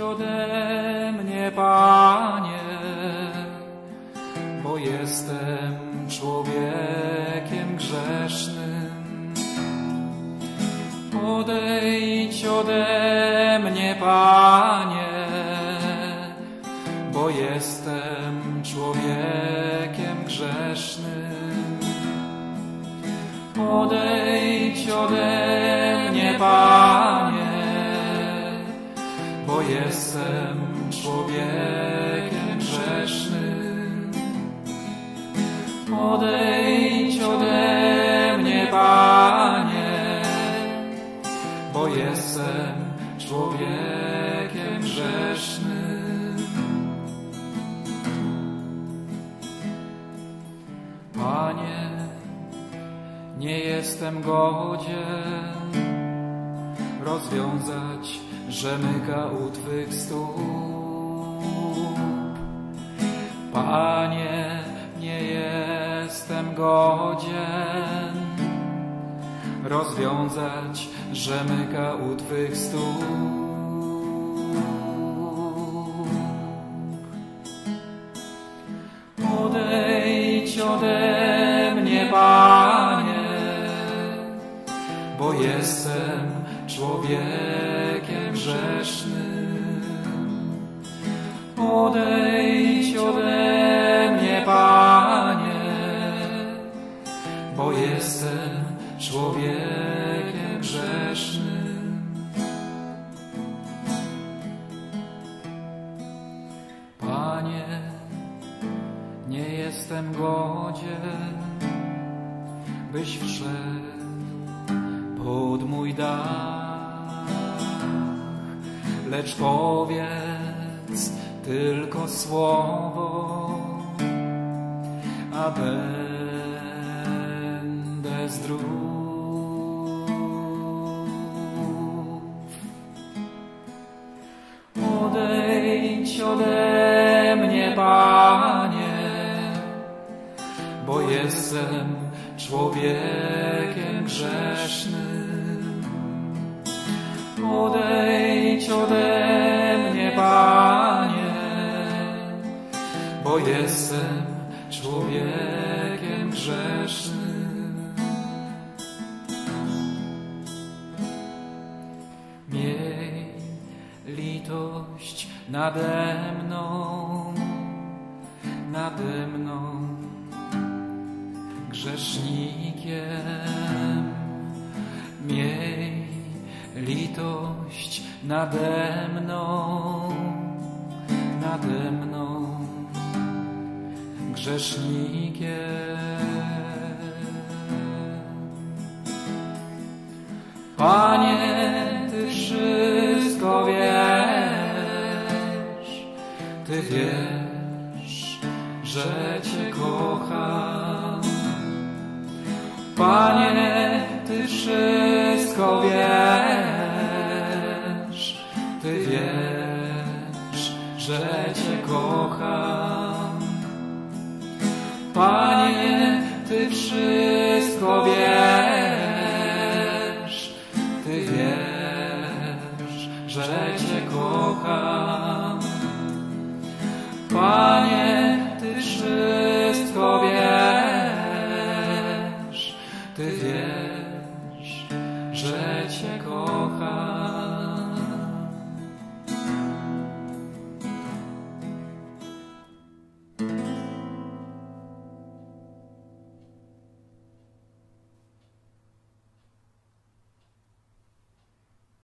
ode mnie, Panie, bo jestem człowiekiem grzesznym. Odejdź ode mnie, Panie, bo jestem człowiekiem grzesznym. Odejdź ode mnie, Panie, bo jestem człowiekiem grzesznym. Odejdź ode mnie, Panie, bo jestem człowiekiem grzesznym. Panie, nie jestem godzien rozwiązać rzemyka u Twych stóp. Panie, nie jestem godzien rozwiązać rzemyka u Twych stóp. Odejdź ode mnie, Panie, bo jestem człowiekiem grzesznym. Odejdź ode mnie, Panie, bo jestem człowiekiem grzesznym. Panie, nie jestem godzien, byś wszedł pod mój dach, lecz powiedz tylko słowo, a będę zdrów. Odejdź ode mnie, Panie, bo jestem człowiekiem grzesznym. Odejdź ode mnie, Panie, bo jestem człowiekiem grzesznym. Miej litość nade mną, grzesznikiem. Miej litość nade mną, grzesznikiem. Panie, Ty wszystko wiesz, Ty wiesz, że Cię kocham. Panie, Ty wszystko wiesz, Ty wiesz, że Cię kocham. Panie, Ty wszystko wiesz, Ty wiesz, że Cię kocham. Panie, Ty wszystko wiesz, Ty wiesz,